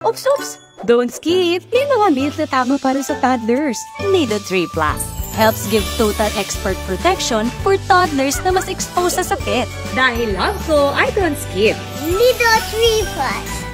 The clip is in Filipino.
Oops, oops! Don't skip! Yung mga milk na tama para sa toddlers. Nido 3 Plus helps give total expert protection for toddlers na mas exposed sa sakit. Dahil love ko, I don't skip. Nido 3 Plus.